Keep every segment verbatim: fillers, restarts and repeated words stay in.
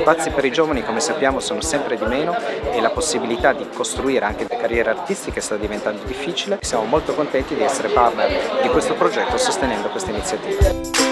Spazi per i giovani, come sappiamo, sono sempre di meno e la possibilità di costruire anche delle carriere artistiche sta diventando difficile. Siamo molto contenti di essere partner di questo progetto sostenendo questa iniziativa.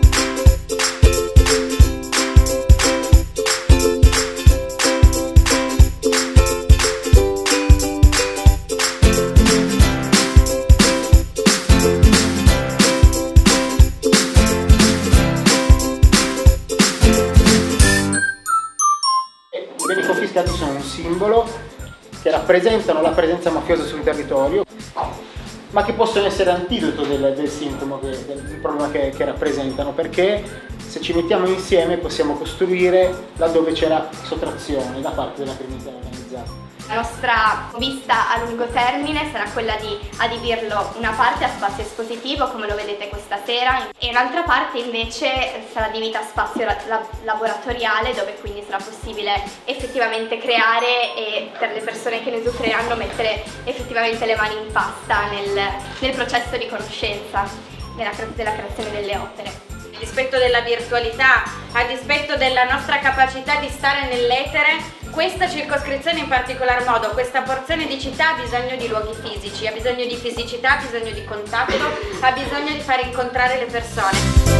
I beni confiscati sono un simbolo che rappresentano la presenza mafiosa sul territorio, ma che possono essere antidoto del, del sintomo, che, del, del problema che, che rappresentano, perché se ci mettiamo insieme possiamo costruire laddove c'era sottrazione da parte della criminalità organizzata. La nostra vista a lungo termine sarà quella di adibirlo una parte a spazio espositivo, come lo vedete questa sera, e un'altra parte invece sarà adibita a spazio laboratoriale, dove quindi sarà possibile effettivamente creare e per le persone che ne usufruiranno mettere effettivamente le mani in pasta nel, nel processo di conoscenza della, della creazione delle opere. A dispetto della virtualità, a dispetto della nostra capacità di stare nell'etere, questa circoscrizione in particolar modo, questa porzione di città ha bisogno di luoghi fisici, ha bisogno di fisicità, ha bisogno di contatto, ha bisogno di far incontrare le persone.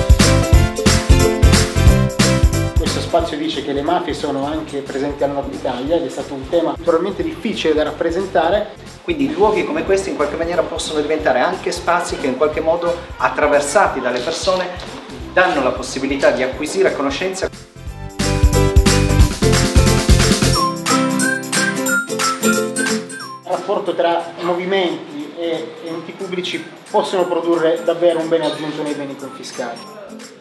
Questo spazio dice che le mafie sono anche presenti al nord Italia ed è stato un tema naturalmente difficile da rappresentare. Quindi luoghi come questi in qualche maniera possono diventare anche spazi che in qualche modo, attraversati dalle persone, danno la possibilità di acquisire conoscenza. Il rapporto tra movimenti e enti pubblici possono produrre davvero un bene aggiunto nei beni confiscati.